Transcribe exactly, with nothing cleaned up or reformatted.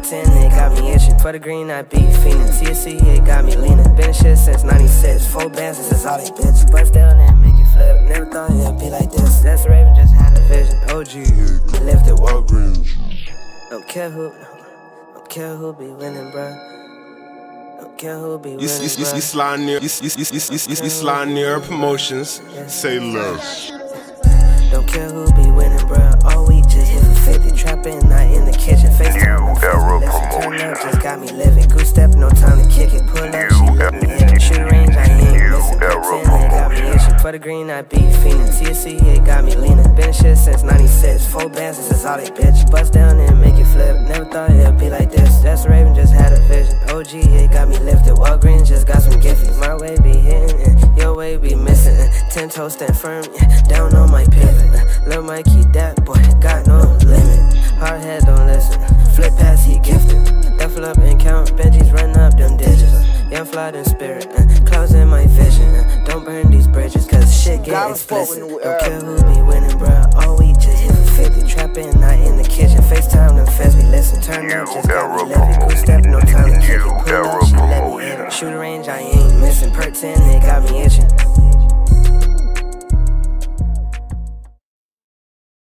ten, it got me itching. For the green, I be fiending. T S C, it got me leaning. Been shit since ninety-six. Four bands, this is all they bitch. Bust down and make it flip. Never thought it'd be like this. That's Raven, just had a vision. O G, lifted Walgreens. Don't care who, don't care who be winning, bruh. Don't care who be winning, you, you, you, you slide near, you, you, you, you, you, you slide near promotions. Say less. Don't care who be winning, bruh. All week just hit for fifty. Trapping, not in the kitchen. FaceTime, Era turn up, just got me living. Goose step, no time to kick it. Pull up, she let me in it. Shoot range, I ain't missing. ten, it got me itching. For the green, I be fiending. T S C, it got me leaning. Been shit since ninety-six. Four bands, this is all they bitch. Bust down and make it flip. Never thought it'd be like this. That's Raven, just had a vision. O G, it got me lifted. Walgreens, just got some giffies. My way be hitting, and your way be missing. And ten toes stand firm, yeah, down on my pivot. Lil' Mikey, that boy, got no limit. Hard head, don't listen. Flip pass, he gifted. Duffel up and count, Benjis run up them digits. Young fly in spirit, uh, clouds in my vision. Uh, don't burn these bridges, cause shit get explicit. Don't care who be winning, bruh. All week just hit for fifty. Trapping, not in the kitchen. FaceTime, them feds be listen. Turn up, just got me living. Good step, no time to kick it. Pull up, she let me in it. Shoot range, I ain't missing. Per ten, it got me itching.